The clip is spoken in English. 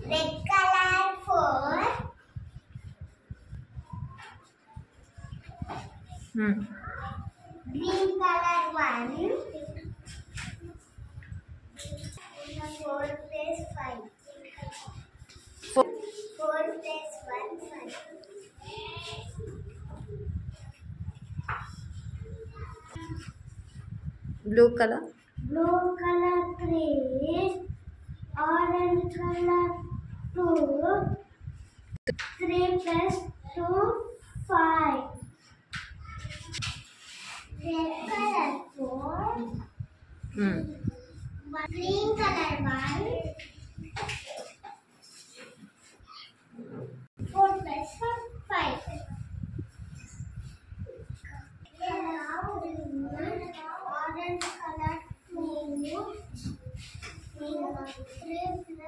Red color 4. Green color 1. 4 plus 5. 4 plus 1 5. Blue color. Blue color 3. Orange color 2. 3 plus 2 5. Red color 4. Green color 1. 4 plus 1 5. Orange color 2. 3 plus